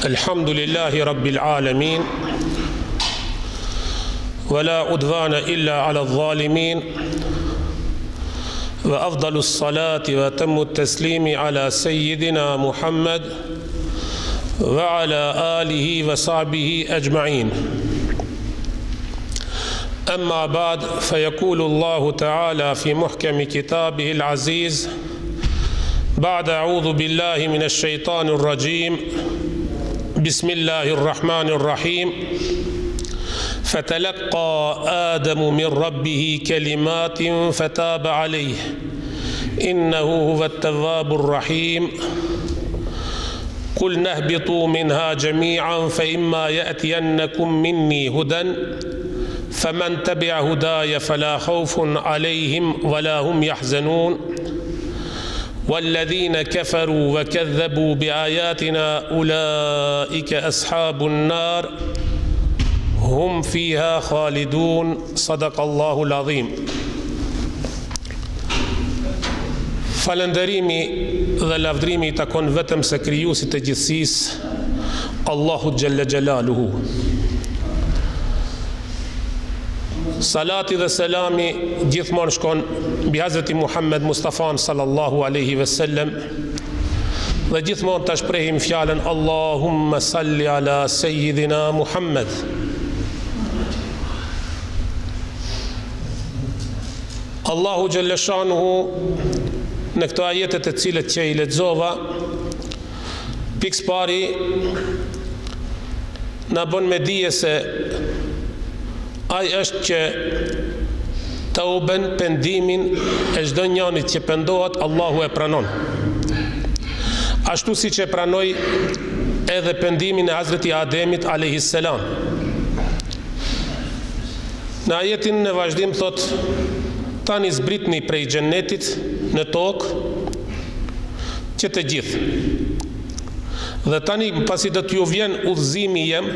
الحمد لله رب العالمين ولا عدوان إلا على الظالمين وأفضل الصلاة وأتم التسليم على سيدنا محمد وعلى آله وصحبه أجمعين. أما بعد، فيقول الله تعالى في محكم كتابه العزيز بعد أعوذ بالله من الشيطان الرجيم بسم الله الرحمن الرحيم فتلقى آدم من ربه كلمات فتاب عليه إنه هو التواب الرحيم قلنا اهبطوا منها جميعا فإما يأتينكم مني هدى فمن تبع هداي فلا خوف عليهم ولا هم يحزنون والذين كفروا وكذبوا بآياتنا أولئك أصحاب النار هم فيها خالدون. صدق الله العظيم. Falënderimi dhe lavdrimi takon vetëm se krijuesit të gjithësisë, Allahu Xhalla Xhelaluhu. Salati dhe selami gjithmonë shkon mbi Hazreti Muhammed Mustafa sallallahu alaihi wasallam dhe gjithmonë ta shprehim fjalën Allahumma salli ala sayyidina Muhammed. Allahu Xhalla Shanuhu në këto ajetet të cilët që i lexova, pikës pari na bën me dije se ai është që tauben, pendimin e çdo njërit që pendohet, Allahu e pranon. Ashtu siç e pranoi edhe pendimin e Hazreti Ademit alayhis salam. Në ajetin në vazhdim thot: tani zbritni prej xhennetit në tokë që të gjithë. Dhe tani pasi do t'ju vjen udhëzimi jem,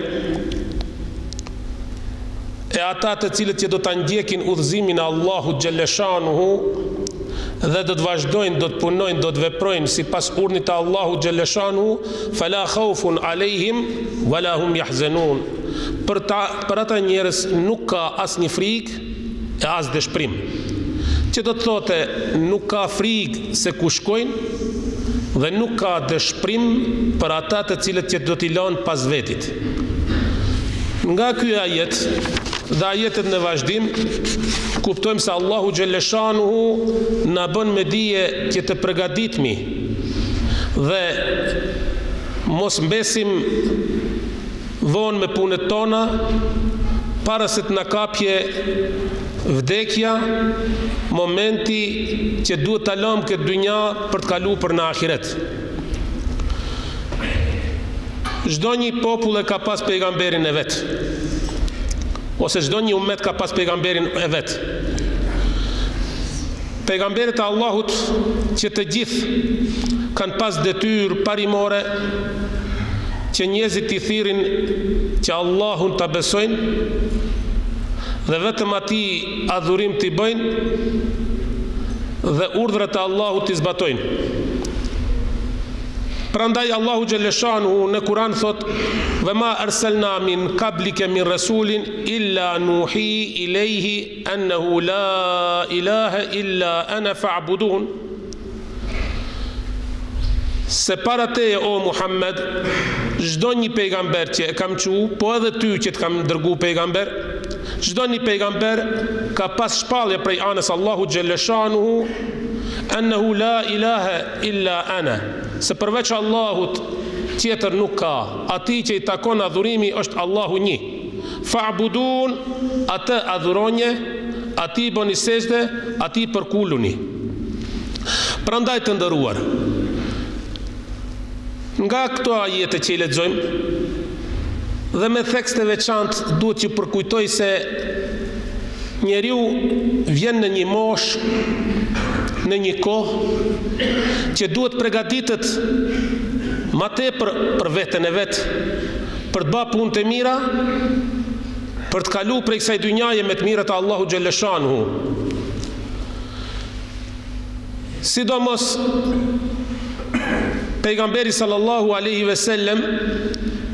e ata të cilët që do të ndjekin udhëzimin e Allahut Xhaleshanuhu dhe do të vazhdojnë, do të punojnë, do të veprojnë sipas urdhnit të Allahut Xhaleshanuhu, fala khaufun alejhim wala hum yahzanun. Për ata njerëz nuk ka asnjë frikë e as dëshpërim. Që do të thotë nuk ka frikë se ku shkojnë dhe nuk ka dëshpërim për ata të cilët që do t'i lanë pas vetit. Nga ky ajet dhe ajetet në vazhdim, kuptojmë se Allahu Xhaleshanuhu na bën me dije që të përgatitemi dhe mos mbesim vonë me punët tona para se të na kapje vdekja, momenti që duhet ta lëmë këtë dynja për të kaluar për në ahiret. Çdo një popull e ka pas pejgamberin e vet, ose çdo një ummet ka pas pejgamberin e vet. Pejgamberët e Allahut që të gjithë kanë pas detyrë parimore që njerëzit i thirrin që Allahun ta besojnë dhe vetëm atij adhurim t'i bëjnë dhe urdhrat e Allahut t'i zbatojnë. Prandaj Allahu Xhaleshanuhu në Kur'an thot: "Wa ma arsalna min qablika min rasulin illa nuhi ilayhi annahu la ilaha illa ana fa'budun." Se para teje o Muhammed, çdo një pejgamber që e kam çu, po edhe ty që të kam dërgu pejgamber, çdo një pejgamber ka pas shpallje prej anës Allahu Xhaleshanuhu annahu la ilaha illa ana. Se përveç Allahut tjetër nuk ka, ati që i takon adhurimi është Allahu një. Fa'budun, atë adhuronje, ati bëni sejdë, ati përkuluni. Prandaj të nderuar, nga këto ajete që i lexojmë dhe me tekste të veçantë duhet që përkujtoj se njeriu vjen në një moshë, në një kohë që duhet përgatitet ma tepër për veten e vet, për të bërë punë të mira, për të kaluar prej kësaj dynjaje me të mirat e Allahu Xhaleshanuhu. Sidomos pejgamberi sallallahu alaihi wasallam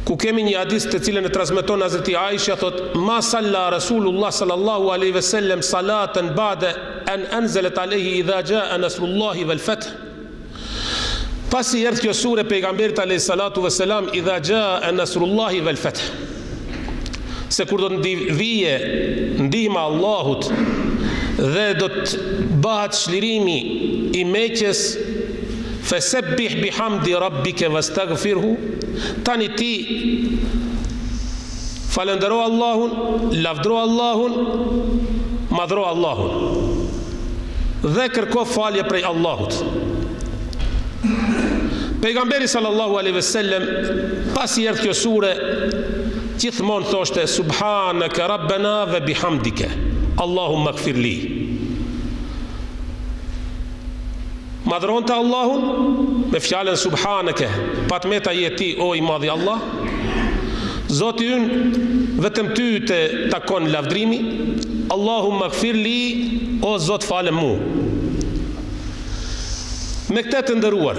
ku kemi një hadith të cilën e transmeton Hazreti Aisha, thot ma salla Rasulullah sallallahu alaihi wasallam salatan ba'da an anzalat alayhi idha jaa nasrullahi wal fath. Pasi erdhi kjo sure pejgamberit alayhi salatu wasalam idha jaa nasrullahi wal fath, se kur do të vije ndihma e Allahut dhe do të bëhet çlirimi i Mekës, fasabbih bihamdi rabbika wastaghfirhu, tani ti falendero Allahun, lavdro Allahun, madhro Allahun dhe kërko falje prej Allahut. Pejgamberi sallallahu alaihi wasallam pasi erdhi kjo sure gjithmonë thoshte subhanaka rabbana wa bihamdika Allahumma ighfirli. Madhronte Allahun me fjalën subhanaka, patmeta je ti o i madhi Allah, Zoti ynë vetëm ty të takon lavdrimi, Allahumma ighfirli, o Zot falem mu. Me këtë të ndëruar,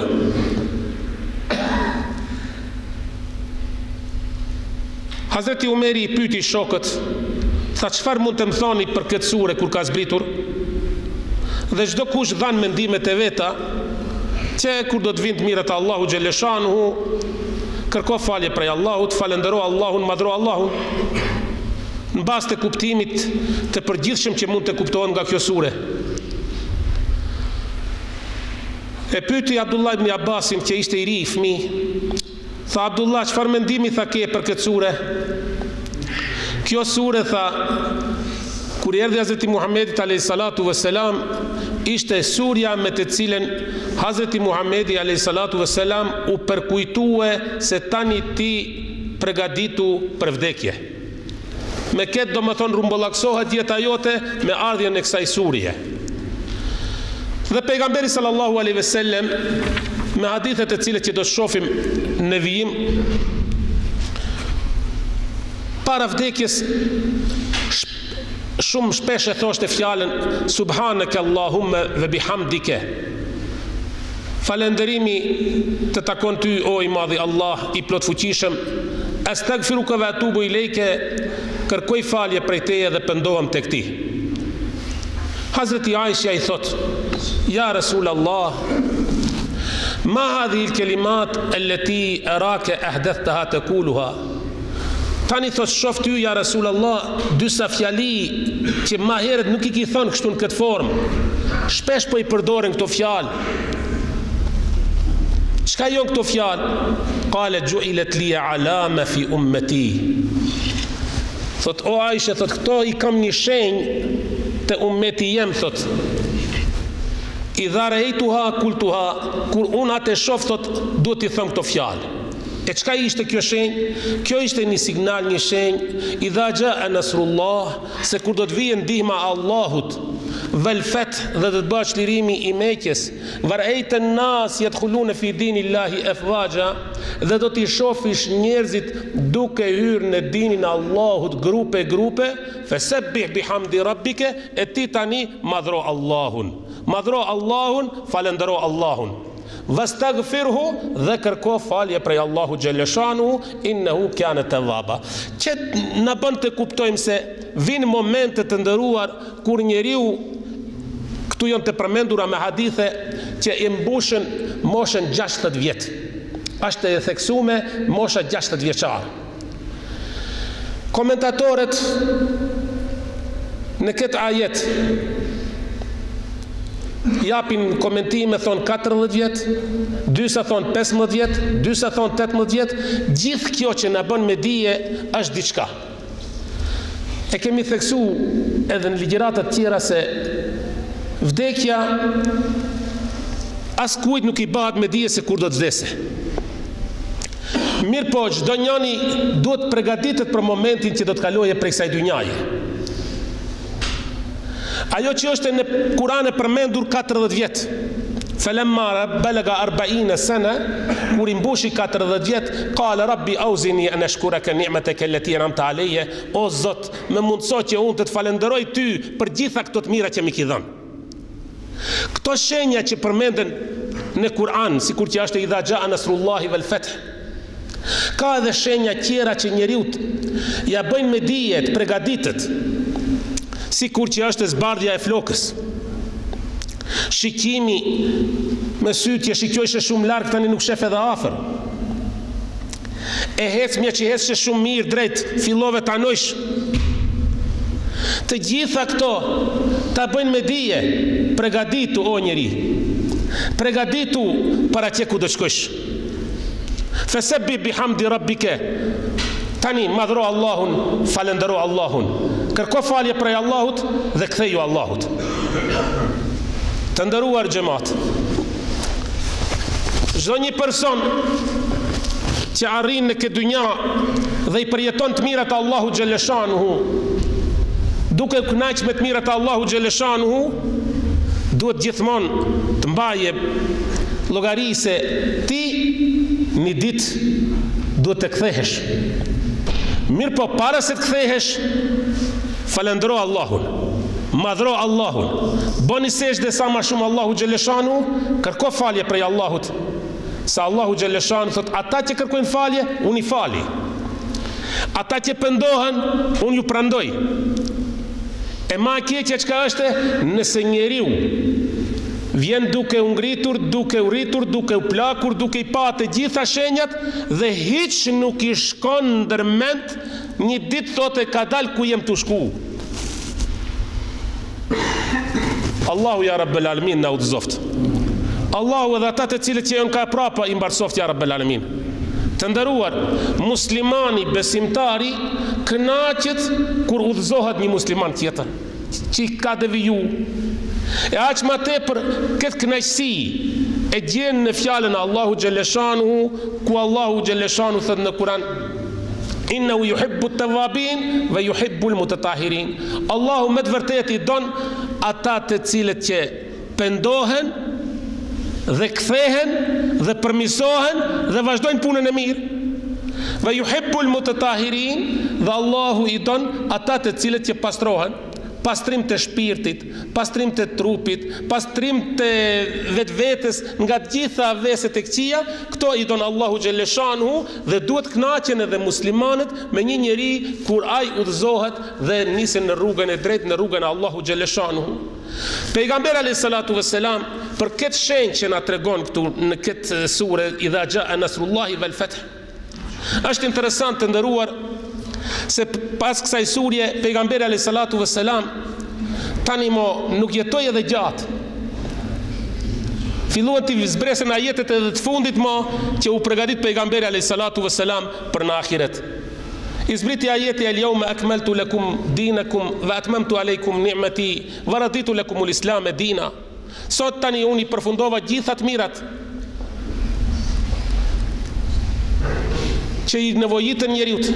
Hazreti Umeri i pyeti shokët, tha çfarë mund të më thoni për këtë sure kur ka zbritur? Dhe çdo kush dhan mendimet e veta, që kur do të vinë të mirat e Allahu xhaleshanuhu, kërko falje prej Allahut, falendero Allahun, madhro Allahun, në bazë të kuptimit të përgjithshëm që mund të kuptohen nga kjo sure. E pyeti Abdullah ibn Abbasin, që ishte i ri i fëmijë, tha Abdullah, çfarë mendimi tha ke për këtë sure? Kjo sure, tha, kur erdhi Hazreti Muhamedi alayhi salatu vesselam, ishte surja me të cilën Hazreti Muhamedi alayhi salatu vesselam u përkujtue se tani ti përgatitu për vdekje. Me këtë do më thonë rumbullaksohet jeta jote me ardhjen e kësaj surje. Dhe pejgamberi sallallahu alaihi wasallam me hadithet e cilët që do shohim në vijim, para vdekjes shumë shpesh e thoshte fjalën subhanaka Allahumma wa bihamdika. Falënderimi të takon ty o i madhi Allah i plot fuqishëm, astaghfiruka wa atubu ilejke, kërkoj falje prej teje dhe pendohem tek ti. Hazreti Aisha i thot, ja Rasul Allah, ma hadhi l-kelimat allati araka ahdathtaha taquluha. Tani thot shof ty ja Rasul Allah, dysa fjali që ma herët nuk i ki thënë kështu në këtë formë, shpesh po i përdoren këto fjalë. Çka jo këto fjalë? Qale ju'ilat li alama fi ummati. Thot o Aisha, thot këto i kam një shenjë të ummeti jem, thot. Idha ra'aytuha qultuha, kur unë atë shoh, thot, duhet t'i them këto fjalë. E çka ishte kjo shenjë? Kjo ishte një signal, një shenjë, idha jaa nasrullah, se kur do të vijë ndihma e Allahut, vel fath, dhe do të bëhet çlirimi i Mekës, vara'ayta an-nas yadkhuluna fi dinillahi afwaja, dhe do t'i shofish njerëzit duke hyrë në dinin e Allahut grupe, fasabbih bihamdi rabbika, e ti tani madhro Allahun. Madhro Allahun, falendero Allahun. Vastaghfirhu, dhe kërko falje prej Allahu xhaleshanu, innehu kana tawwaba. Që na bën të kuptojmë se vinë momente të ndëruar kur njeriu, këtu janë të përmendura me hadithe që i mbushën moshën 60 vjet. Është e theksuar mosha 60 vjeçar. Komentatorët në këtë ajet japin komentime, thon 40 vjet, dysa thon 15 vjet, dysa thon 18 vjet. Gjithë kjo që na bën me dije është diçka. E kemi theksu edhe në ligjërata të tjera se vdekja as kujt nuk i bëhet me dije se kur do të vdesë. Mirë po, çdo njeri duhet përgatitet për momentin që do të kalojë prej kësaj dynjaje. Ajo që është në Kur'an e përmendur 40 vjet. Falamma balaga 40 sana, kur i mbushi 40 vjet, qala rabbi auzini an ashkuraka ni'mataka allati an'amta alayya, o Zot, më mundso që unë të të falenderoj ty për gjitha këto të mira që më ke dhënë. Këto shenja që përmenden në Kur'an, sikur që është idha jaa nasrullahi wal fath, Ka edhe shenja tjera që njeriut ja bëjnë me dije të përgatitet, sikur që është zbardhja e flokës. Shikimi me sytje, shikojshë shumë larg, tani nuk shef edhe afër. E hecmja që hecë shumë mirë drejt, fillove të anojsh. Të gjitha këto ta bëjnë me dije, përgatitu o njeri. Përgatitu për atje ku do shkosh. Fesebbi bihamdi rabbike. Tani madhro Allahun, falendero Allahun. Kërko falje prej Allahut dhe ktheju Allahut. Të ndëruar xhamat, çdo një person që arrin në këtë dynja dhe i përjeton të mirat e Allahu xhaleshanuhu, duke kënaqur me të mirat e Allahu xhaleshanuhu, duhet gjithmonë të mbaje llogari se ti një ditë duhet të kthehesh. Mirë po, para se të kthehesh, falendro Allahun, madhro Allahun, bëni sejdë sa më shumë Allahu xhaleshanu, kërko falje prej Allahut. Sa Allahu xhaleshanu thot, ata që kërkojnë falje, unë i fali. Ata që pendohen, unë ju prandoj. E ma keqja çka është, nëse njeriu vjen duke u ngritur, duke u rritur, duke u plakur, duke i pa të gjitha shenjat dhe hiç nuk i shkon ndërmend, një ditë thotë ka dal ku jem të shku. Allahu ja Rabbel Alamin na udhëzoft. Allahu edhe ata të cilët që janë ka prapa i mbarsoft ja Rabbel Alamin. Të nderuar, muslimani besimtari kënaqet kur udhëzohet një musliman tjetër që ka deviju. E aq më tepër këtë kënaqësi e gjen në fjalën e Allahu xhaleshanuhu, ku Allahu xhaleshanu thot në Kur'an: Innahu yuhibbu at-tawwabin wa yuhibbu al-mutatahhirin. Allahu me të vërtetë i don ata të cilët që pendohen dhe kthehen dhe përmisohen dhe vazhdojnë punën e mirë. Wa yuhibbu al-mutatahhirin, dhe Allahu i don ata të cilët që pastrohen. Pastrim të shpirtit, pastrim të trupit, pastrim të vetvetes nga të gjitha veset e këqija, këto i don Allahu xhaleshanuhu dhe duhet kënaqen edhe muslimanët me një njeri kur ai udhëzohet dhe nisen në rrugën e drejtë, në rrugën e Allahu xhaleshanuhu. Pejgamberi alayhis salatu vesselam për këtë shenjë që na tregon këtu në këtë sure idha jaa nasrullahi wal fath. Është interesant të nderuar se pas kësaj surje pejgamberi alayhis salatu vesselam tani mo nuk jetoi edhe gjatë. Filluan të zbresen ajetet edhe të fundit mo që u përgatit pejgamberi alayhis salatu vesselam për në ahiret. Izbriti ajeti al-yawma akmaltu lakum dinakum wa atmamtu alaykum ni'mati wa raditu lakum al-islam dina. Sot tani unë i përfundova gjitha të mirat që i nevojitën njeriut.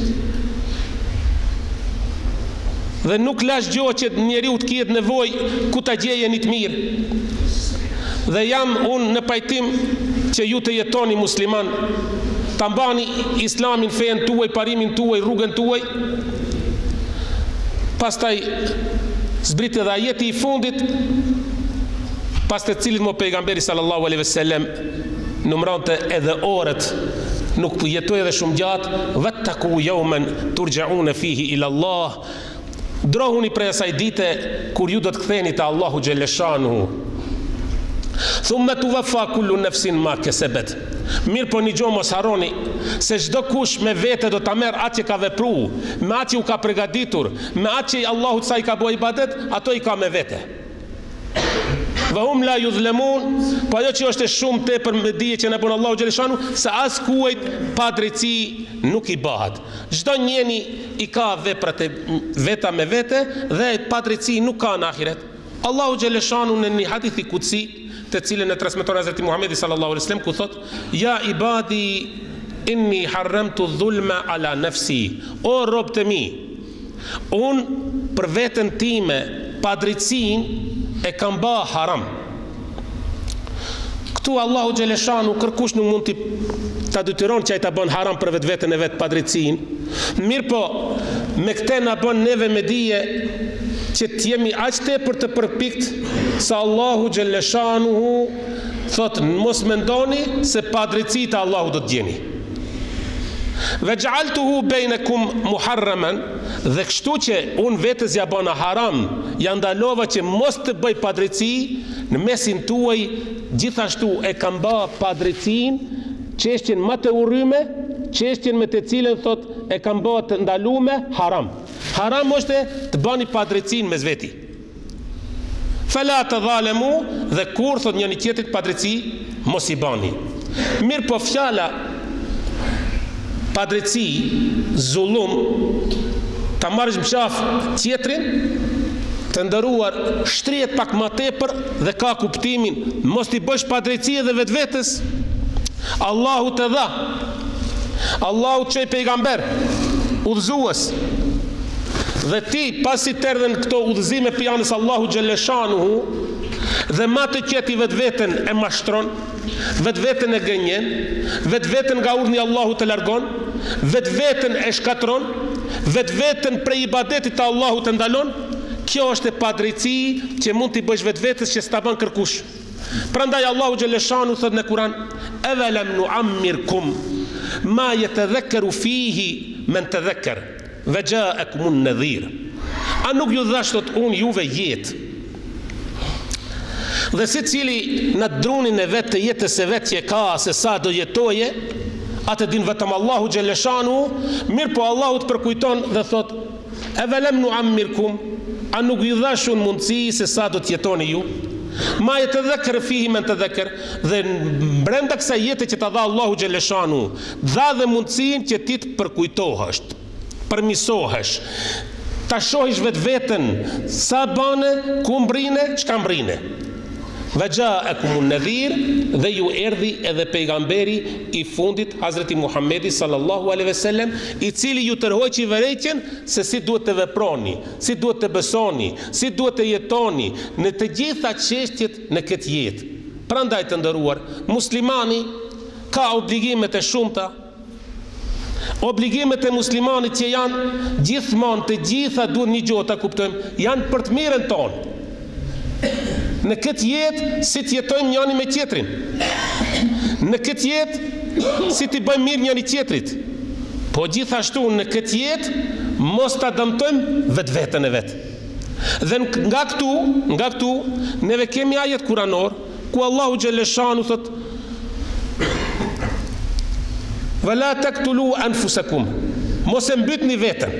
Dhe nuk lash gjohë që njeriu të ketë nevojë ku ta gjejë një të mirë. Dhe jam unë në pajtim që ju të jetoni musliman, ta mbani islamin, fenë tuaj, parimin tuaj, rrugën tuaj. Pastaj zbrit edhe ajeti i fundit, pas të cilit mo pejgamberi sallallahu alaihi wasallam numëronte edhe orët, nuk jetoi edhe shumë gjatë. Wattaqu yawman turja'una fihi ila Allah. Drohuni prej asaj dite kur ju do të ktheheni te Allahu xhaleshanuhu. Thumma tuwaffa kullu nafsin ma kasabat. Mirë po një gjohë mos harroni se çdo kush me vete do ta merr atë që ka vepruar, me atë që u ka përgatitur, me atë që Allahu sa i ka bëu ibadet, ato i ka me vete. Wa hum la yuzlamun, po ajo që është shumë tepër me dije që na bën Allahu xhaleshanu, se as kujt pa drejtësi nuk i bëhet. Çdo njeri i ka veprat e veta me vete dhe pa drejtësi nuk ka në ahiret. Allahu xhaleshanu në një hadith i kutsi, të cilën e transmeton Hazreti Muhamedi sallallahu alaihi wasallam, ku thot: Ja ibadi inni harramtu dhulma ala nafsi. O robët e mi, unë për veten time pa drejtësinë e kam bë haram. Këtu Allahu xhaleshanu kërkush nuk mund ta detyron që ai ta bën haram për vetveten e vet pa drejtësinë. Mirë po, me këtë na bën neve me dije që të jemi aq tepër të përpikt se Allahu xhaleshanuhu thot mos mendoni se pa drejtësi të Allahu do të gjeni. Vaj'altuhu bainakum muharraman, dhe kështu që unë vetës ja bëna haram, ja ndalova që mos të bëj padrejti në mesin tuaj, gjithashtu e kam bë padrejtinë çështjen më të urryme, çështjen me të cilën thot e kam bë të ndalume haram. Haram është të bëni padrejtinë mes veti. Fala tadhalemu, dhe kur thot njëri tjetrit padrejti mos i bani. Mirë po fjala padrejti, zullum, ta marrësh në qaf tjetrin, të ndëruar shtrihet pak më tepër dhe ka kuptimin mos t'i bësh padrejti edhe vetvetes. Allahu të dha, Allahu çoj pejgamber, udhëzues, dhe ti pasi të erdhen këto udhëzime për janës Allahu xhaleshanuhu, dhe ma të qeti vetveten e mashtron, vetveten e gënjen, vetveten nga urdhni Allahu të largon, vetveten e shkatron, vetveten prej ibadetit të Allahu të ndalon. Kjo është e padrejti që mund t'i bësh vetvetes që s'ta bën kërkush. Prandaj Allahu xhaleshanu thot në Kur'an: "Awalam nu'ammirkum ma yatadhakkaru fihi man tadhakkar wa ja'akumun nadhir." A nuk ju dhash thot unë juve jetë, dhe si cili në drunin e vetë të jetës e vetë që ka se sa do jetoje, atë din vetëm Allahu xhaleshanu. Mirë po Allahu të përkujton dhe thot: "Awalam nu'ammirkum", a nuk ju dhash unë mundësi se sa do të jetoni ju? Ma e të dhekër fihi men të dhekër, dhe brenda kësa jetë që të dha Allahu xhaleshanu, dha dhe mundësin që ti të përkujtohësht, përmisohësh, ta shohish vetë vetën, sa bane, ku mbrine, çka mbrine. Vaja'akumun nadhir, dhe ju erdhi edhe pejgamberi i fundit, Hazreti Muhammedi sallallahu alaihi wasallam, i cili ju tërhoqi vërejtjen se si duhet të veproni, si duhet të besoni, si duhet të jetoni në të gjitha çështjet në këtë jetë. Prandaj të nderuar, muslimani ka obligimet e shumta. Obligimet e muslimanit që janë gjithmonë të gjitha duhet një gjë ta kuptojmë, janë për të mirën tonë. Në këtë jetë si të jetojmë njëri me tjetrin. Në këtë jetë si të bëjmë mirë njëri tjetrit. Po gjithashtu në këtë jetë mos ta dëmtojmë vetveten e vet. Dhe nga këtu neve kemi ajet kuranor ku Allahu xhaleshanu thot: "Wala taqtulu anfusakum", mos e mbytni veten.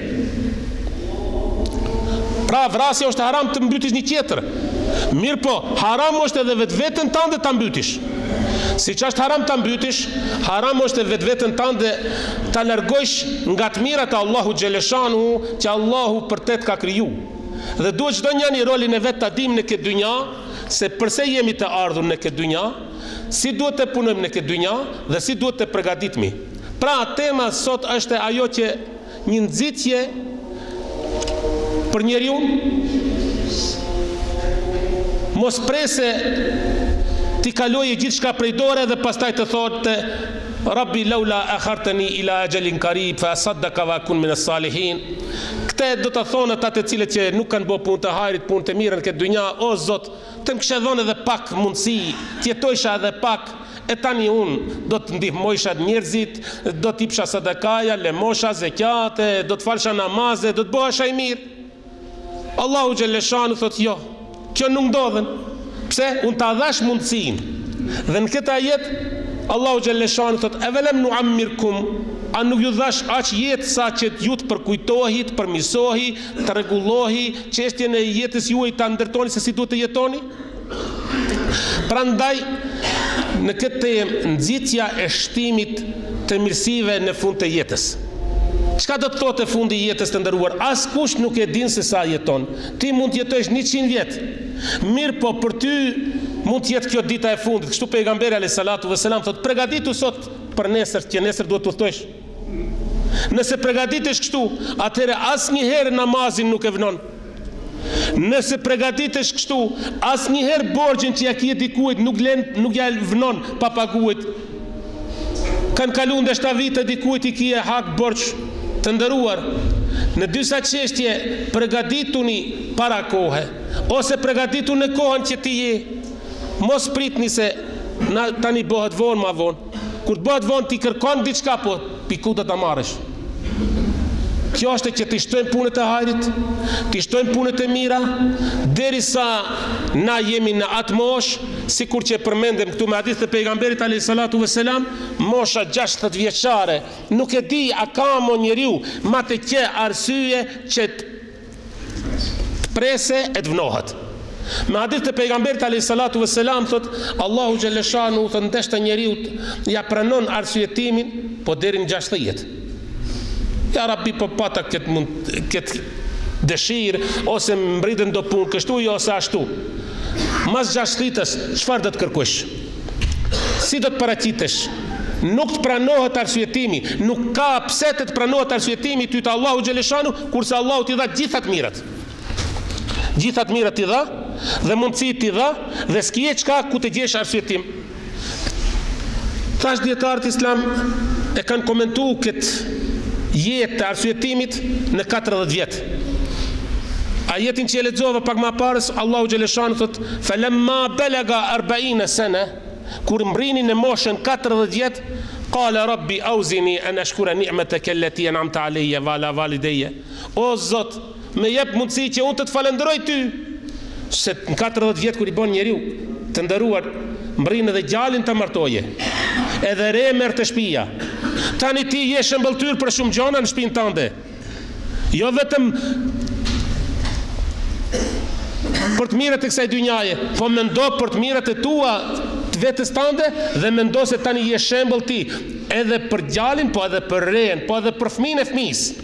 Pra vrasja është haram të mbytish një tjetër. Mirë po, haram është edhe vetveten tënde ta mbytish. Si që është haram ta mbytish, haram është edhe vetveten tënde ta largosh nga të mirat e Allahu xhaleshanu që Allahu për te ka kriju. Dhe duhet çdo njëri rolin e vet ta dim në këtë dynja, se përse jemi të ardhur në këtë dynja, si duhet të punojmë në këtë dynja dhe si duhet të përgatitemi. Pra tema sot është ajo që një nxitje për njeriu. Mos prese ti kaloje gjithë shka prej dore dhe pastaj të thotë: "Rabbi laula akhartani ila ajalin qarib fa asaddaka wa akun min as-salihin." Këte do të thonë ata të cilët që nuk kanë bërë punë të hajrit, punë të mirën këtë dynja: "O Zot, të më kishe dhënë edhe pak mundësi, të jetoisha edhe pak, e tani unë do të ndihmojsha njerëzit, do të jepsha sadakaja, lemosha, zekate, do të falsha namaze, do të bëhesha i mirë." Allahu xhaleshanu thotë: "Jo, kjo nuk ndodhen." Pse? Unë ta dhash mundësin. Dhe në këtë ajet Allahu xhaleshanu thot: "Awalam nu'ammirkum", a nuk ju dhash aq jetë sa që ju të përkujtohi, të përmisohi, të rregullohi çështjen e jetës juaj, ta ndërtoni se si duhet të jetoni? Prandaj në këtë nxitja e shtimit të mirësive në fund të jetës. Çka do të thotë fundi i jetës të nderuar? Askush nuk e din se sa jeton. Ti mund të jetosh 100 vjet. Mirë po për ty mund të jetë kjo dita e fundit. Kështu pejgamberi alayhis salatu vesselam thotë: "Përgatitu sot për nesër, që nesër duhet të udhtosh." Nëse përgatitesh kështu, atëherë asnjëherë namazin nuk e vënon. Nëse përgatitesh kështu, asnjëherë borxhin që ja ke dikujt nuk ja vënon pa paguajt. Kanë kaluar ndoshta vite dikujt i kije hak borxh. Të nderuar, në disa çështje përgatituni para kohe, ose përgatitu në kohën që ti je. Mos pritni se tani bëhet vonë ma vonë. Kur të bëhet vonë ti kërkon diçka, po piku do ta marrësh. Kjo është që t'i shtojmë punët e hajrit, t'i shtojmë punët e mira, derisa na jemi në atë moshë, sikur që përmendem këtu me hadith të pejgamberit alayhis salatu vesselam, mosha 60 vjeçare, nuk e di a ka mo njeriu ma të qe arsye që të prese e të vnohet. Me hadith të pejgamberit alayhis salatu vesselam thot Allahu xhelle shanu thot ndeshta njeriu ja pranon arsyetimin, po deri në 60. Ja Rabbi, po pata këtë dëshirë, ose mbritën do punë kështu, jo ose ashtu. Mas 60-ës, çfarë do të kërkosh? Si do të paraqitesh? Nuk të pranohet arsyetimi, nuk ka pse të pranohet arsyetimi ty të Allahu xhaleshanu, kurse Allahu t'i dha gjithat mirat. Gjithat mirat t'i dha, dhe mundësi t'i dha, dhe s'kije çka ku të gjesh arsyetim. Thash dietarët islam e kanë komentuar këtë jetë të arsyetimit në 40 vjet. Ajetin që e lexova pak më parë, Allahu xhaleshanu thot: "Falamma balaga 40 sana", kur mbrini në moshën 40 vjet, qala rabbi auzini an ashkura ni'mataka allati an'amta alayya wa ala walidayya. O Zot, më jep mundësi që unë të të falenderoj ty. Se në 40 vjet kur i bën njeriu të nderuar, mbrin edhe gjalin të martoje, edhe remer të shtëpia. Tani ti je shëmbëltyr për shumë gjona në shtëpinë tënde. Jo vetëm për të mirët e kësaj dynjaje, po mendo për të mirët e tua të vetës tënde, dhe mendo se tani je shembull ti edhe për gjalin, po edhe për ren, po edhe për fëmijën e fëmisë.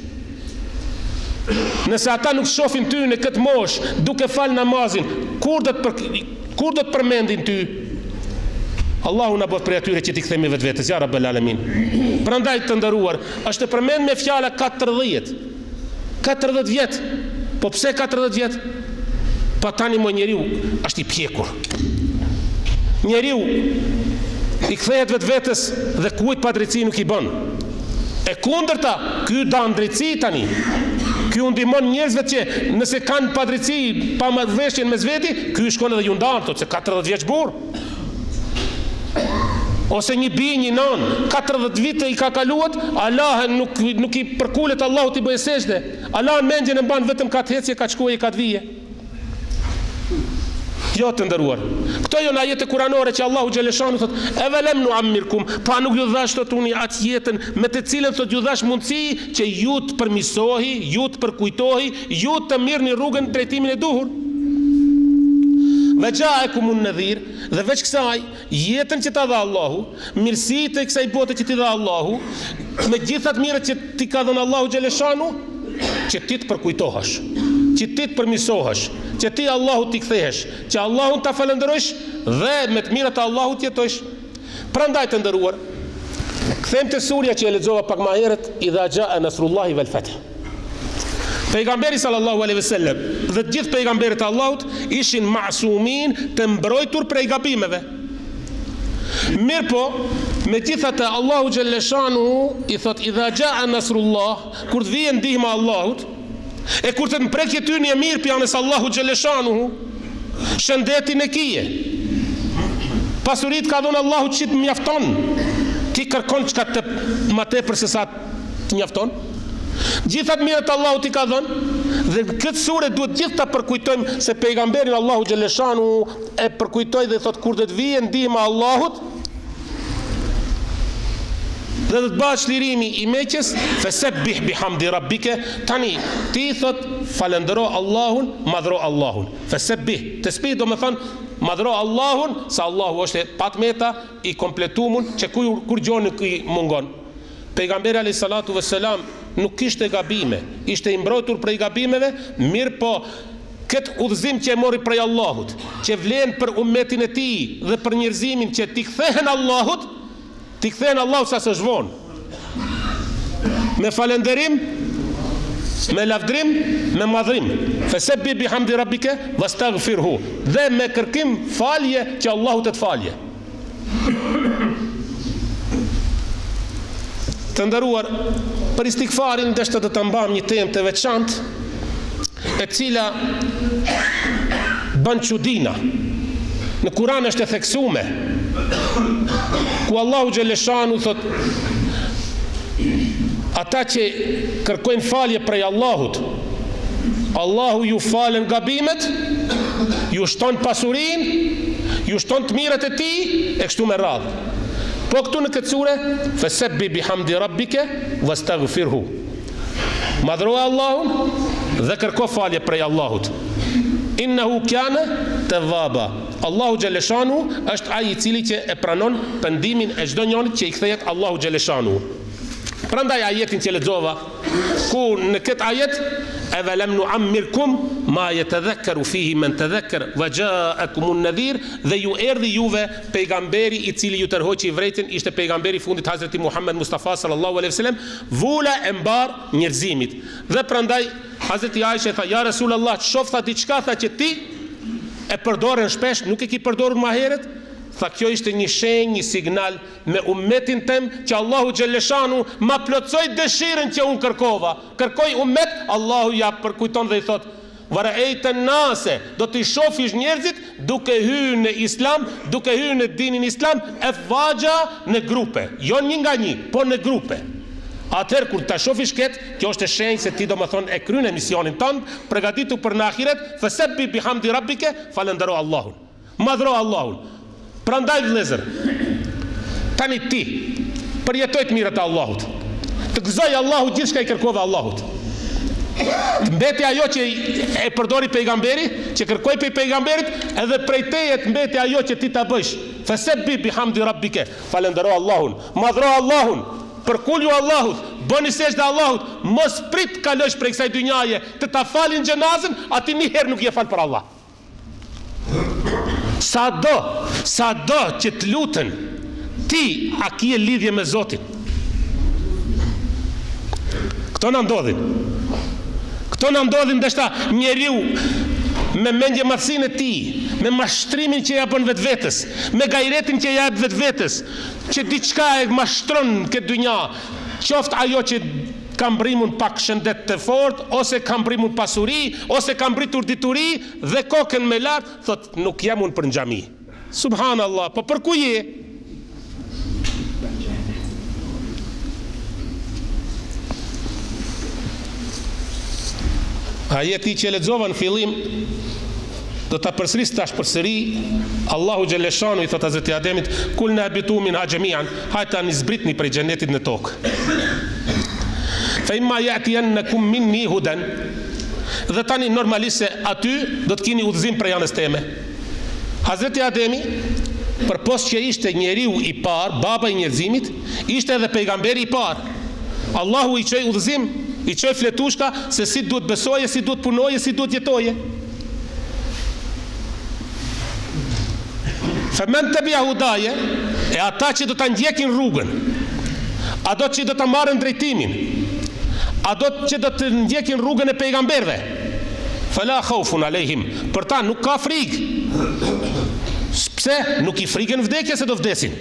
Nëse ata nuk shohin ty në këtë moshë duke fal namazin, kur do të përmendin ty? Allahu na bëf për atyre që t'i kthemi vetvetes, ja Rabbel Alamin. Prandaj të nderuar, është të përmend me fjala 40. 40 vjet. Po pse 40 vjet? Pa tani mo njeriu është i pjekur. Njeriu i kthehet vetvetes dhe kujt pa drejtësi nuk i bën. E kundërta, ky dan drejtësi tani. Ky u ndihmon njerëzve që nëse kanë pa drejtësi, pa marrëveshjen mes veti, ky shkon edhe ju ndan, thotë se 40 vjeç burr. Ose një bi, një non, 40 vite i ka kaluat, Allah nuk i përkullet Allahu t'i bëjë sejdë. Allah mendjen e mban vetëm ka të hecje, ka të shkojë, ka të vije. Jo të nderuar. Këto janë ajete kuranore që Allahu xhaleshanu thot: "Evelem nu'ammirkum", pa nuk ju dhash të tuni atë jetën me të cilën thot ju dhash mundësi që ju të përmirësohi, ju të përkujtohi, ju të mirëni rrugën në drejtimin e duhur. Ve ja'akumun nadhir, dhe veç kësaj, jetën që ta dha Allahu, mirësitë e kësaj bote që ti dha Allahu, me gjithat mirët që ti ka dhënë Allahu xhaleshanu, që ti të përkujtohesh, që ti të përmirësohesh, që ti Allahu t'i kthehesh, që Allahun ta falenderosh dhe me të mirat e Allahut jetosh. Prandaj të nderuar, kthejmë te surja që e lexova pak më herët, idha jaa nasrullahi wal fath. Pejgamberi sallallahu alaihi wasallam dhe të gjithë pejgamberët e Allahut ishin masumin, të mbrojtur prej gabimeve. Mirë po, megjithatë Allahu xhaleshanu i thot idha jaa nasrullah, kur të vijë ndihma e Allahut, e kur të të mprekje ty një mirë pjanës Allahu xhaleshanu, shëndetin e kije, pasurit ka dhënë Allahu që të mjafton, ti kërkon çka të më tepër se sa të mjafton. Gjithat mirët Allahu t'i ka dhënë, dhe këtë sure duhet gjithë ta përkujtojmë se pejgamberin Allahu xhaleshanu e përkujtoi dhe thot kur do të vijë ndihma e Allahut dhe do të bëhet çlirimi i Mekës, fasabbih bihamdi rabbike, tani ti thot falendero Allahun, madhro Allahun. Fasabbih, tasbih do të thonë madhro Allahun, sa Allahu është patmeta i kompletuar që kur gjoni i mungon. Pejgamberi alayhis salatu vesselam nuk kishte gabime, ishte i mbrojtur prej gabimeve, mirë po këtë udhëzim që e mori prej Allahut, që vlen për ummetin e tij dhe për njerëzimin që t'i kthehen Allahut, t'i kthehen Allahut sa së zhvon. Me falenderim, me lavdrim, me madhrim. Fasabbih bihamdi rabbike wastaghfirhu, dhe me kërkim falje që Allahu të falje. Të nderuar, për istikfarin deshte të mbam një temë të veçantë, e cila bën çudina. Në Kur'an është e theksuar, ku Allahu xhaleshanu thot ata që kërkojnë falje prej Allahut, Allahu ju falen gabimet, ju shton pasurin, ju shton të mirët e ti, e kështu me radhë. Po këtu në këtë sure, fesebbi bihamdi rabbike wastaghfirhu. Madhroa Allahun dhe kërko falje prej Allahut. Innehu kjane të vaba. Allahu Gjeleshanu është ai i cili që e pranon pendimin e çdo njonit që i kthehet Allahu Gjeleshanu. Prandaj ajetin që lexova, ku në këtë ajet awalam nu'ammirkum ma yatadhakkaru fihi man tadhakkar wa ja'akumun nadhir, dhe ju erdhi juve pejgamberi i cili ju tërhoqi vërejtën, ishte pejgamberi i fundit Hazreti Muhammed Mustafa sallallahu alaihi wasallam, vula e mbar njerëzimit. Dhe prandaj Hazreti Aisha tha, ja Rasulullah, shoh tha diçka tha që ti e përdorën shpesh, nuk e ki përdorur më herët. Tha, kjo ishte një shenjë, një signal me ummetin tem që Allahu Gjeleshanu ma plotsoj dëshirën që unë kërkova. Kërkoj ummet, Allahu ja përkujton dhe i thot, vara ejten nase, do t'i shofish njerëzit duke hyrë në islam, duke hyrë në dinin islam, e vagja në grupe, jo një nga një, po në grupe. Atëherë kur ta shofish ketë, kjo është e shenjë se ti do më thonë e kryne misionin tënd, përgatitu për në ahiret, fesebbi bihamdi rabbike, falendero Allahun, madhro Allahun. Prandaj vëllezër, tani ti përjetoj të mirët e Allahut, të gëzoj Allahu gjithë shka i kërkove Allahut, të mbeti ajo që e përdori pejgamberi, që kërkoj për pejgamberit, edhe prej teje të mbeti ajo që ti ta bësh. Fesebbi bihamdi rabbike, falendero Allahun, madhro Allahun, përkullu Allahut, bëni sejdë Allahut, mos prit kalosh prej kësaj dynjaje, të ta falin gjenazën, ati një herë nuk je fal për Allah. Sa do që të lutën, ti a kje lidhje me Zotin. Këto në ndodhin deshta njeriu me mendje madhësinë e ti, me mashtrimin që ja bën vetvetes, me gajretin që ja jep vetvetes, që diçka e mashtron këtë dynja, qoftë ajo që kam brimun pak shëndet të fort, ose kam brimun pasuri, ose kam britur dituri, dhe kokën me lartë, thot, nuk jam unë për në xhami. Subhanallah, po për ku je? Ajeti që lexova në fillim, do ta përsëris tash përsëri. Allahu Gjeleshanu i thot Hazreti Ademit, kul në habitu min ha gjemian, hajta një zbritni prej xhenetit në tokë. Fa imma ya'tiyannakum minni hudan, dhe tani normalisht se aty do të keni udhëzim prej anës teme. Hazreti Ademi, përpos që ishte njeriu i parë, baba i njerëzimit, ishte edhe pejgamberi i parë. Allahu i çoi udhëzim, i çoi fletushka se si duhet besoje, si duhet punoje, si duhet jetoje. Femen të bia hudaje, e ata që do të ndjekin rrugën, a do që do të marrën drejtimin, a do që do të ndjekin rrugën e pejgamberve, fala khaufun alejhim, për ta nuk ka frikë. Pse? Nuk i frikën vdekje se do vdesin.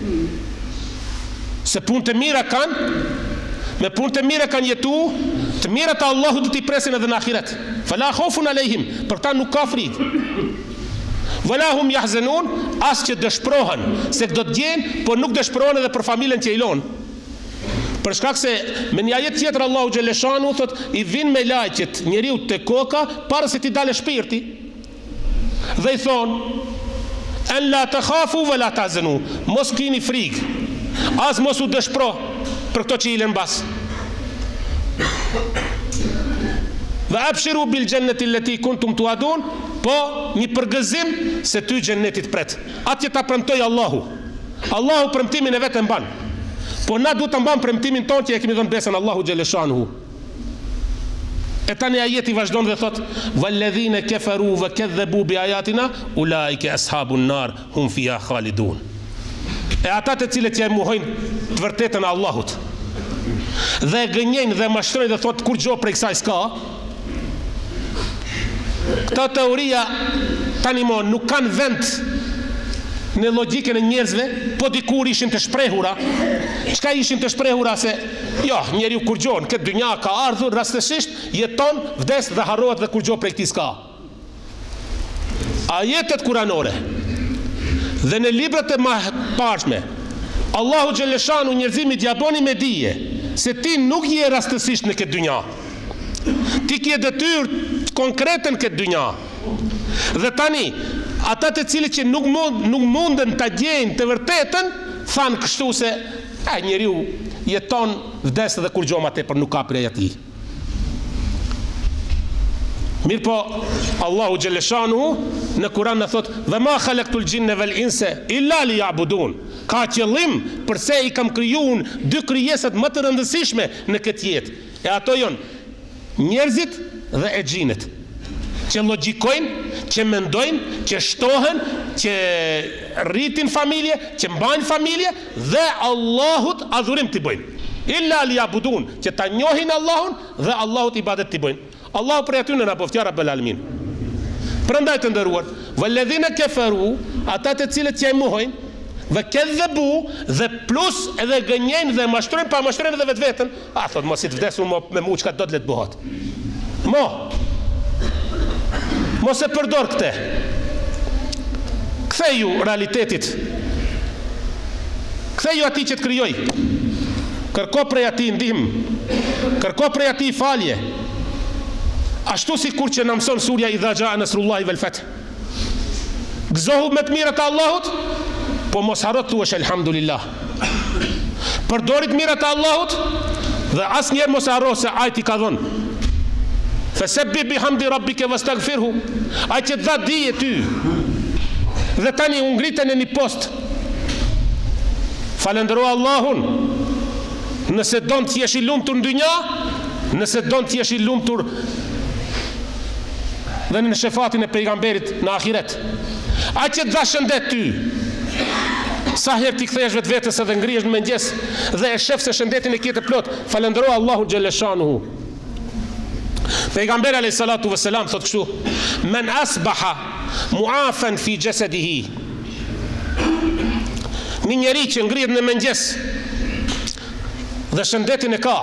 Se punë të mira kanë, me punë të mira kanë jetu, të mirat e Allahut do t'i presin edhe në ahiret. Fala khaufun alejhim, për ta nuk ka frikë. Wala hum yahzanun, as që dëshpërohen se do të gjenë, por nuk dëshpërohen edhe për familjen që i lonë. Për shkak se me një ajet tjetër Allahu Gjeleshanu thot, i vin me lajqet njeriu te koka para se ti dalë shpirti. Dhe i thonë, en la të khafu vë la të azenu, mos kini frikë, as mos u dëshpro për këto që i lën bas. Dhe abshiru bil gjennetin leti kuntum tu adun, po një përgëzim se ty gjennetit pret. Atje ta premtoj Allahu. Allahu premtimin e vetë mban. Po na duhet të mban premtimin tonë që e kemi dhënë besën Allahu Gjeleshanuhu. E tani ajeti vazhdon dhe thot, walladhina kafaru wa kadhabu bi ayatina ulaika ashabun nar hum fiha khalidun. E ata të cilët ja mohojnë të vërtetën e Allahut dhe gënjejnë dhe mashtrojnë dhe thot kur gjo prej kësaj s'ka. Këta teoria tani mo nuk kanë vend në logjikën e njerëzve, po dikur ishin të shprehura. Çka ishin të shprehura? Se jo, njeriu kur gjon këtë dynja ka ardhur rastësisht, jeton, vdes dhe harrohet dhe kur gjo prej këtij s'ka. Ajetet kuranore dhe në librat e parshme, Allahu Gjeleshanu njerëzimit ja boni me dije se ti nuk je rastësisht në këtë dynja. Ti ke detyrë konkrete në këtë dynja. Dhe tani, ata të cilët që nuk munden ta gjejnë të vërtetën, thanë kështu se njeriu jeton vdes dhe kur gjoma tepër nuk ka prej atij. Mirë po, Allahu Gjeleshanu në Kur'an në thot, dhe ma khalaqtul jinne vel inse illa liya'budun. Ka qëllim përse i kam krijuar dy krijesat më të rëndësishme në këtë jetë. E ato janë njerëzit dhe e xhinët. Që logjikojnë, që mendojnë, që shtohen, që rritin familje, që mbajnë familje dhe Allahut adhurim t'i bëjnë. Illa liya'budun, që ta njohin Allahun dhe Allahut ibadet t'i bëjnë. Allahu për aty në napoft, ja Rabbel Alamin. Prandaj të ndëruar, walladhina kafaru, ata të cilët që e mohojnë, dhe kedhebu, dhe plus edhe gënjejnë dhe mashtrojnë pa mashtrojnë edhe vetveten. Thot mos i të vdesun me mu çka do të let bëhat. Mos e përdor këte. Ktheju realitetit. Ktheju atij që të krijoj. Kërko prej atij ndihmë. Kërko prej atij falje. Ashtu si kur që në mëson surja idha jaa nasrullahi vel fath. Gëzohu me të mirat e Allahut, po mos harro thuash elhamdulillah. Përdorit mirat e Allahut dhe asnjëherë mos harro se ai ti ka dhënë. Fasabbih bihamdi rabbika wastaghfirhu. Ai që dha dije ty. Dhe tani u ngritën në një post. Falendero Allahun. Nëse don të jesh i lumtur në dynja, nëse don të jesh i lumtur dhe në shefatin e pejgamberit në ahiret. Ai që dha shëndet ty. Sa herë ti kthehesh vetvetes edhe ngrihesh në mëngjes dhe e shef se shëndetin e ke të plot, falendero Allahu Gjeleshanuhu. Pejgamberi alayhi salatu vesselam thot kështu: "Men asbaha mu'afan fi jasadihi." Një njeri që ngrihet në mëngjes dhe shëndetin e ka,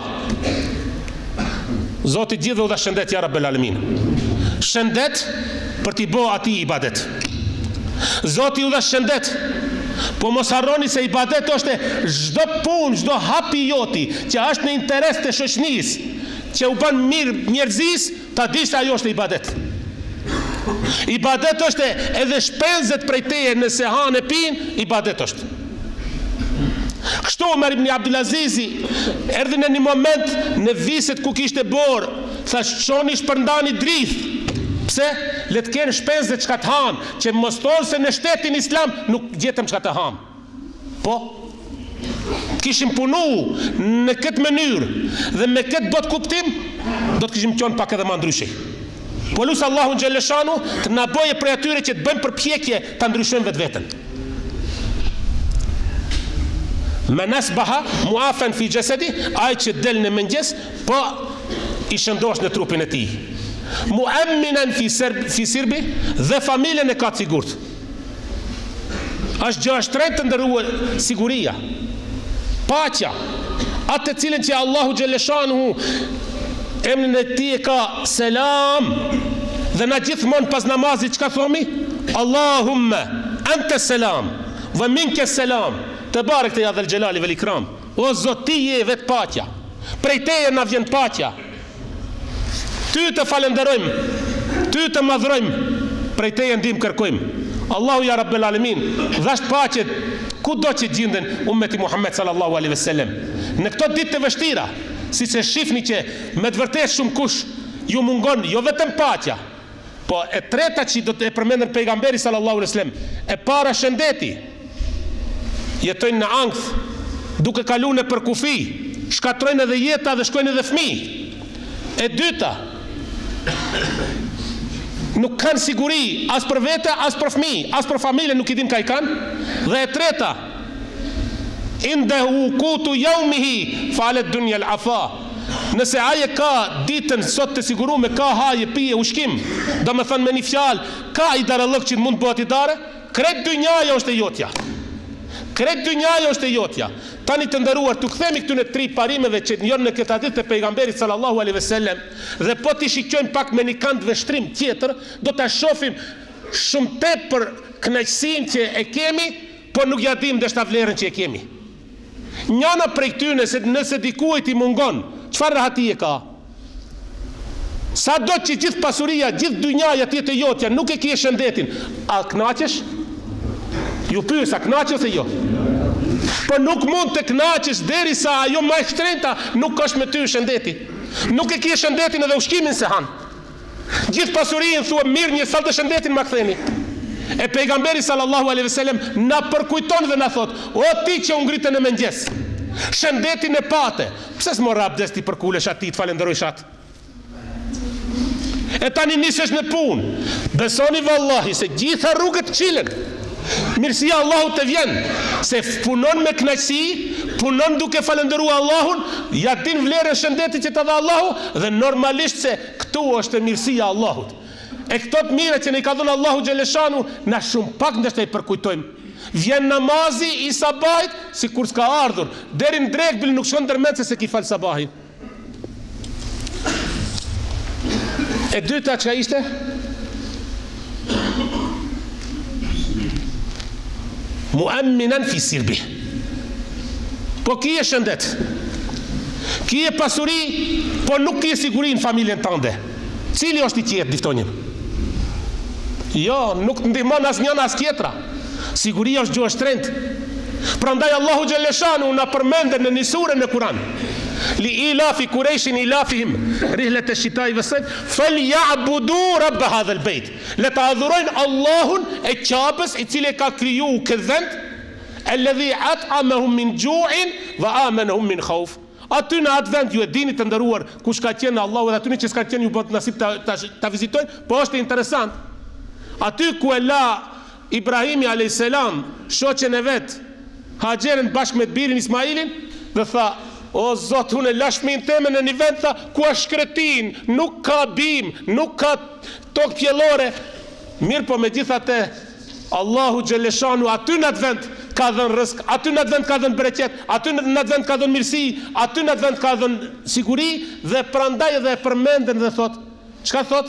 Zoti gjithë u dha shëndet, ja Rabbel Alamin. Shëndet për t'i bo ati ibadet. Zoti u dha shëndet, po mos harroni se ibadet është çdo punë, çdo hapi joti që është në interes të shoqënisë, që u bën mirë njerëzis, ta dish se ajo është ibadet. Ibadet është edhe shpenzet prej teje nëse hanë e pinë, ibadet është. Kështu Omer ibn Abdulazizi erdhi në një moment në viset ku kishte borë, thash çoni shpërndani drith. Pse? Le të kenë shpenzet çka të hanë, që mos thonë se në shtetin islam nuk gjetëm çka të hanë. Po, kishim punu në këtë mënyrë dhe me këtë bot kuptim, do të kishim qenë pak edhe më ndryshe. Po lusë Allahun Gjeleshanu të na bëje prej atyre që të bëjmë përpjekje ta ndryshojmë vetveten. Men asbaha muafan fi jasadi, ai që del në mëngjes, po i shëndosh në trupin e tij. Muamminan fi sirbi, dhe familjen e ka të sigurt. Është gjë e shtrenjtë të ndëruar siguria. Paqja, atë të cilën që Allahu Gjeleshanuhu emrin e tij e ka selam, dhe na gjithmonë pas namazit çka thomi? Allahumma anta selam wa minka selam. Të barek të ja dhe l'gjelali vel ikram. O Zot, ti je vetë paqja. Prej teje na vjen paqja. Ty të falenderojmë, ty të madhrojmë, prej teje ndihmë kërkojmë. Allahu ja Rabbel Alamin dhasht paqet kudo që gjenden ummeti Muhammed sallallahu alaihi wasallam. Në këto ditë të vështira, siç e shihni që me të vërtetë shumë kush ju mungon jo vetëm paqja, po e treta që do të përmendën pejgamberi sallallahu alaihi wasallam, e para shëndeti. Jetojnë në ankth, duke kaluar në përkufi, shkatrojnë edhe jeta dhe shkojnë edhe fëmijë. E dyta, nuk kanë siguri as për vete, as për fëmijë, as për familje, nuk i dim ka i kanë. Dhe e treta, indehu qutu yawmihi falet dunya al-afa. Nëse aje ka ditën sot të siguruar, ka haje, pije, ushkim, do me thënë me një fjalë, ka i darëllëk që mund bëhet i dare, kret dynjaja është e jotja. Kret dynjaja është e jotja. Tani të nderuar, tu kthemi këtu në tri parimeve që janë në këtë hadith të pejgamberit sallallahu alaihi wasallam, dhe po ti shikojmë pak me një kant vështrim tjetër, do ta shohim shumë tepër kënaqësinë që e kemi, por nuk ja dim ndoshta vlerën që e kemi. Njana prej këtyne se nëse dikujt i mungon, çfarë rahatie ka? Sa do që gjithë pasuria, gjithë dynjaja tjetë e jotja, nuk e kje shëndetin, a knaqesh? Ju pyes, a knaqesh ose jo? Po nuk mund të knaqesh derisa ajo më e shtrenjta nuk është me ty shëndeti. Nuk e kje shëndetin edhe ushqimin se han. Gjithë pasurinë thua mirë një sallë të shëndetin ma ktheni. E pejgamberi sallallahu alaihi wasallam na përkujton dhe na thot: o ti që u ngritën në mëngjes, shëndetin e pate, pse s'morr abdes ti përkulesh aty të falenderojsh atë? E tani nisesh në punë. Besoni vallahi se gjitha rrugët qilen. Mirësia Allahut të vjen, se punon me kënaqësi, punon duke falendëruar Allahun, ja din vlerën shëndetit që të dha Allahu, dhe normalisht se këtu është mirësia Allahut. E këto të mira që ne ka dhënë Allahu xhaleshanu, na shumë pak ndoshta i përkujtojmë. Vjen namazi i sabahit sikur s'ka ardhur, deri në drekbil nuk shkon ndërmend se ki fal sabahin. E dyta çka ishte? Mu'amminan fi sirbi. Po ki e shëndet, ki e pasuri, po nuk ki e siguri në familjen tënde. Cili është i qetë, diftonjëm? Jo, nuk ndihmon as njën as tjetra. Siguria është gjuhë shtrenjtë. Prandaj Allahu xhaleshanu na përmendet në një sure në Kur'an. Li ilafi Qurayshin ilafihim rihlet e shitai vësajt falyabudu rabb hadha albayt. Le ta adhurojnë Allahun e Ka'bës, i cili ka kriju këtë vend, alladhi at'amahum min ju'in wa amanahum min khawf. Aty në atë vend ju e dini të ndëruar kush ka qenë Allahu, dhe aty që s'ka qenë ju bët nasip ta vizitojnë, po është interesant. Aty ku e la Ibrahimi a.s. shoqen e vet Haxherën bashkë me birin Ismailin, dhe tha: o Zot, unë e lashmin teme në një vend, tha, ku është shkretin, nuk ka bim, nuk ka tokë pjellore. Mirë, po me gjithate Allahu xhaleshanu aty në atë vend ka dhënë rrezik, aty në atë vend ka dhënë bereqet, aty në atë vend ka dhënë mirësi, aty në atë vend ka dhënë siguri, dhe prandaj edhe e përmenden dhe thot, çka thot?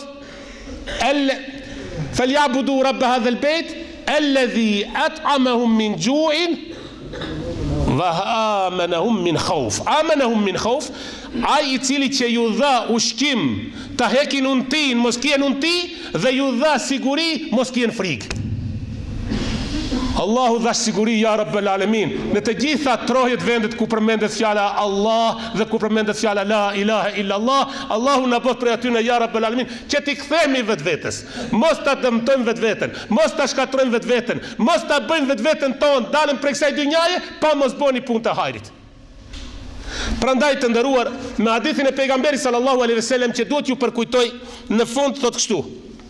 Falyabudu rabb hadha albayt alladhi at'amahum min ju'in wa amanahum min khawf. Amanahum min khawf, ai i cili që ju dha ushqim ta hekin untin, mos kien unti, dhe ju dha siguri, mos kien frikë. Allahu dha siguri, ja Rabbel Alamin, në të gjitha trojet vendet ku përmendet fjala Allah dhe ku përmendet fjala la ilaha illa Allah. Allahu na bëf prej atyre, ja Rabbel Alamin, që t'i kthehemi vetvetes, mos ta dëmtojmë vetveten, mos ta shkatrojmë vetveten, mos ta bëjmë vetveten tonë dalën prej kësaj dynjaje pa mos bëni punë të hajrit. Prandaj të nderuar, me hadithin e pejgamberit sallallahu alaihi wasallam që duhet ju përkujtoj, në fund thot kështu: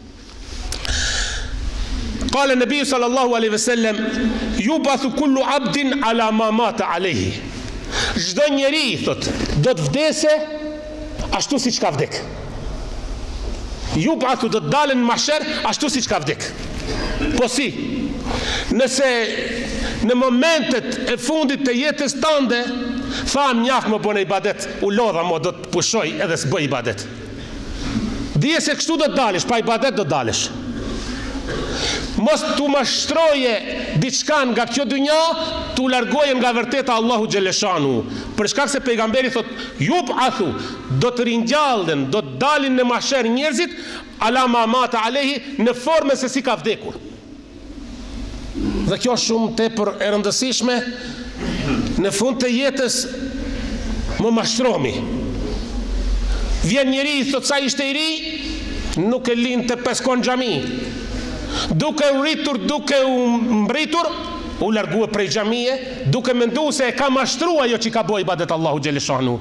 Qala Nabi sallallahu alaihi wasallam yubathu kullu abdin ala ma mata alayhi. Çdo njeri, thot, do të vdese ashtu siç ka vdek. Yubathu, do të dalën në mahsher ashtu siç ka vdek. Po si? Nëse në momentet e fundit të jetës tënde tham mjaft më bënë ibadet, u lodha mo, do të pushoj edhe s'bëj ibadet. Dije se kështu do të dalësh, pa ibadet do të dalësh. Mos t'u mashtroje diçka nga kjo dynja, t'u largoje nga vërteta Allahu xhaleshanu. Për shkak se pejgamberi thot, yub'athu, do të ringjallën, do të dalin në mahsher njerëzit ala ma mata alayhi, në formën se si ka vdekur. Dhe kjo është shumë tepër e rëndësishme. Në fund të jetës më mashtrohemi. Vjen njeri, thot, sa ishte i ri, nuk e lind të peskon xhami. Duke u rritur, duke u mbritur, u largue prej xhamie, duke menduar se e ka mashtruar ajo që ka bëj ibadet Allahu xhaleshanu.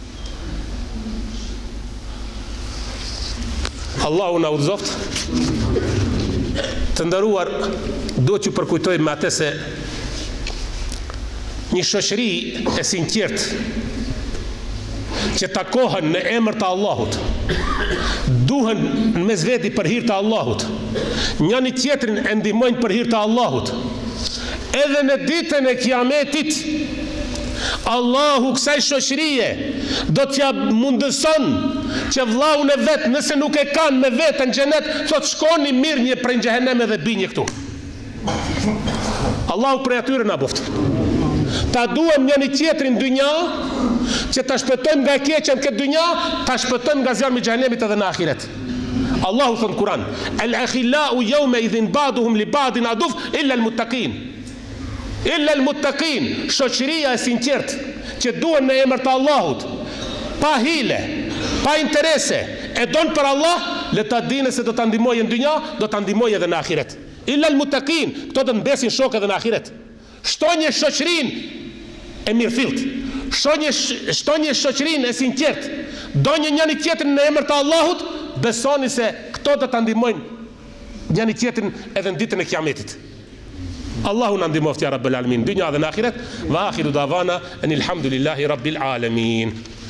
Allahu na udhëzoft. Të nderuar, duhet ju përkujtoj me atë se një shoqëri e sinqert që takohen në emër të Allahut, duhen në mes veti për hir të Allahut, njëri tjetrin e ndihmojnë për hir të Allahut, edhe në ditën e Kiametit, Allahu kësaj shoqërie do t'ja mundëson që vllaun e vet, nëse nuk e kanë me veten në xhenet, thot shkoni mirë një prej xhehenem edhe binje këtu. Allahu prej atyre na boft. ta duam njëri tjetrin në dynja, që ta shpëtojmë nga keqja në këtë dynja, ta shpëtojmë nga zjarmi i xhenemit edhe në ahiret. Allahu thon Kur'an: "Al-akhillau yawma idhin ba'duhum li ba'din aduf illa al-muttaqin." Illa al-muttaqin, shoqëria e sinqert që duan në emër të Allahut, pa hile, pa interese, e don për Allah, le ta dinë se do ta ndihmojë në dynja, do ta ndihmojë edhe në ahiret. Illa al-muttaqin, këto do të mbesin shokë edhe në ahiret. Shtonje shoqërinë e mirëfillt, shtonje shoqërinë e sinqert, donjë njëri tjetrin në emër të Allahut, besoni se këto do ta ndihmojnë njëri tjetrin edhe në ditën e Kiametit. Allahu na ndihmoft ya Rabbul Alamin, dynja dhe në ahiret. Wa akhiru davana anil hamdulillahi rabbil alamin.